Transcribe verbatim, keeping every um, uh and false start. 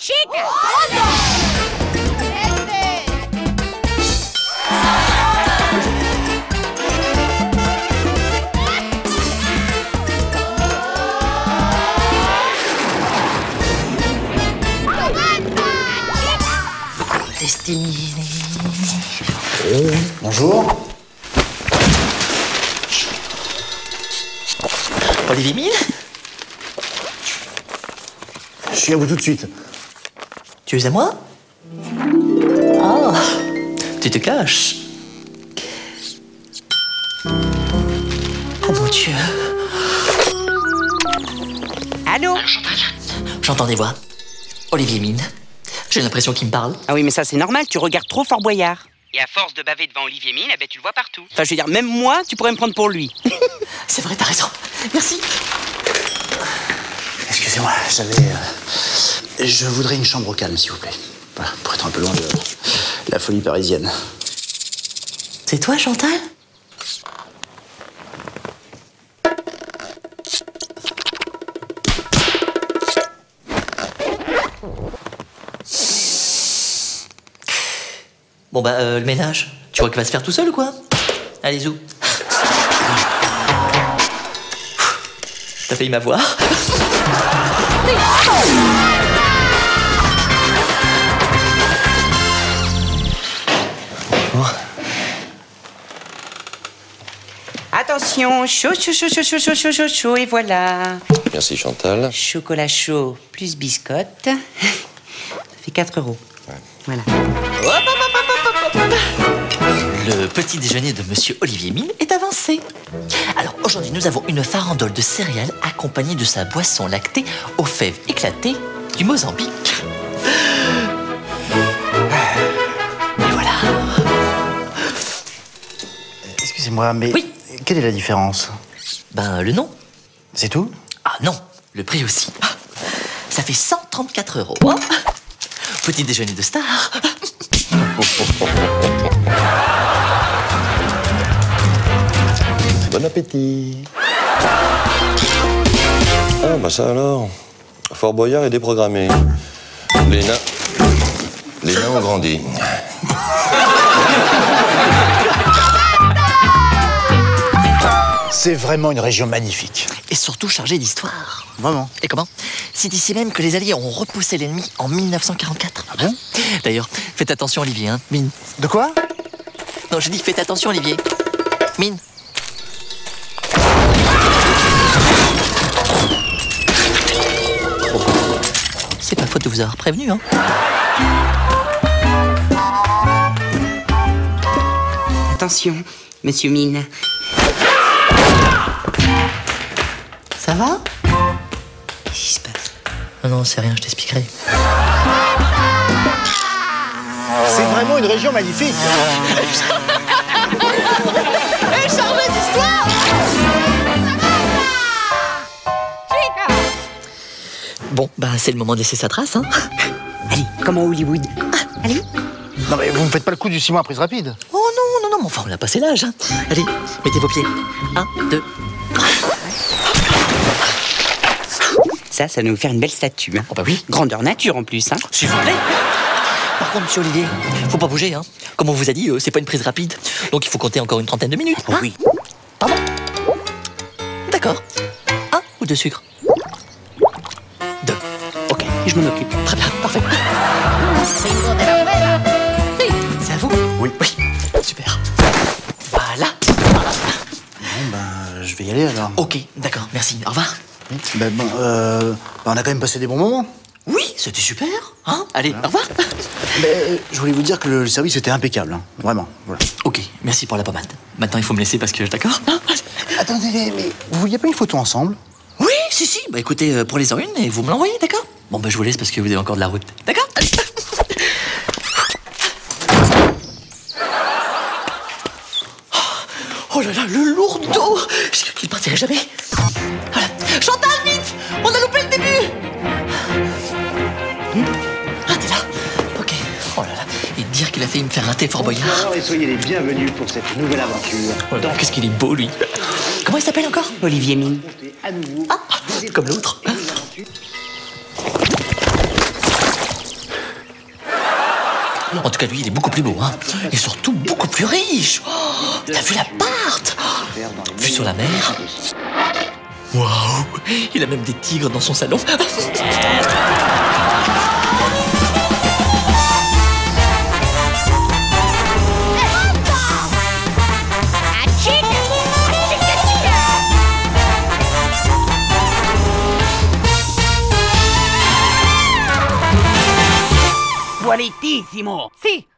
Chica! Oh, no! Destiné. Oh, bonjour. Olivier Mine? Je suis à vous tout de suite. Tu es à moi? Ah, tu te caches. Oh mon Dieu. Allô? J'entends des voix. Olivier Mine. J'ai l'impression qu'il me parle. Ah oui, mais ça c'est normal, tu regardes trop Fort Boyard. Et à force de baver devant Olivier Mine, eh ben, tu le vois partout. Enfin, je veux dire, même moi, tu pourrais me prendre pour lui. C'est vrai, t'as raison. Merci. Excusez-moi, j'avais... Euh, je voudrais une chambre au calme, s'il vous plaît. Voilà, pour être un peu loin de la folie parisienne. C'est toi, Chantal? Bon bah, euh, le ménage, tu crois qu'il va se faire tout seul ou quoi? Allez, zou. T'as failli m'avoir. Attention, chaud, chaud, chaud, chaud, chaud, chaud, chaud, chaud, chaud, et voilà. Merci Chantal. Chocolat chaud plus biscotte. Ça fait quatre euros. Ouais. Voilà. Le petit déjeuner de Monsieur Olivier Mine est avancé. Alors aujourd'hui, nous avons une farandole de céréales accompagnée de sa boisson lactée aux fèves éclatées du Mozambique. Et voilà. Excusez-moi, mais Oui. Quelle est la différence? Ben, le nom. C'est tout? Ah non, le prix aussi. Ça fait cent trente-quatre euros. Hein. Petit déjeuner de star. Bon appétit. Ah bah ça alors. Fort Boyard est déprogrammé. Les nains... Les nains ont grandi. C'est vraiment une région magnifique. Et surtout chargée d'histoire. Vraiment. Et comment? C'est ici même que les Alliés ont repoussé l'ennemi en mille neuf cent quarante-quatre. Ah bon? D'ailleurs, faites attention, Olivier, hein. Mine. De quoi? Non, j'ai dit faites attention, Olivier. Mine. C'est pas faute de vous avoir prévenu, hein. Attention, Monsieur Mine. Ça va? Qu'est-ce qui se passe? Non, non, c'est rien, je t'expliquerai. C'est vraiment une région magnifique. Elle chargée d'histoire! Chica! Bon, bah c'est le moment de laisser sa trace, hein. Allez, comme en Hollywood. Allez. Non mais vous me faites pas le coup du six mois à prise rapide. Oh non, non, non, mais enfin, on a passé l'âge, hein. Allez, mettez vos pieds. Un, deux... Ça, ça va nous faire une belle statue. Hein. Oh bah oui. Grandeur nature en plus. Hein. S'il vous plaît. Par contre, monsieur Olivier, faut pas bouger, hein. Comme on vous a dit, euh, c'est pas une prise rapide. Donc il faut compter encore une trentaine de minutes. Oh, Hein. oui. Pardon? D'accord. Un ou deux sucres? Deux. Ok, je m'en occupe. Très bien, parfait. C'est à vous? Oui. Oui. Super. Voilà. Bon ben, je vais y aller alors. Ok, d'accord, merci. Au revoir. Ben bon, euh, ben, on a quand même passé des bons moments. Oui, c'était super. Hein? Allez, au revoir. Mais euh, je voulais vous dire que le, le service était impeccable, hein. Vraiment. Voilà. Ok, merci pour la pommade. Maintenant, il faut me laisser parce que... D'accord? Attendez, mais vous vouliez pas une photo ensemble? Oui, si, si. Bah écoutez, euh, prenez-en une et vous me l'envoyez, d'accord? Bon, bah je vous laisse parce que vous avez encore de la route. D'accord? Oh là là, le lourdeau! J'ai cru qu'il partirait jamais. Voilà. Chantal, vite! On a loupé le début! Ah, t'es là? Ok. Oh là là. Et dire qu'il a failli me faire rater Fort Boyard. Bonjour et soyez les bienvenus pour cette nouvelle aventure. Oh, qu'est-ce qu'il est beau, lui. Comment il s'appelle encore? Olivier Mine. À nouveau. Ah, comme l'autre. En tout cas, lui, il est beaucoup plus beau, hein. Et surtout, beaucoup plus riche. Oh, t'as vu l'appart? Vue sur la mer. Waouh. Il a même des tigres dans son salon. Buonissimo! Sì,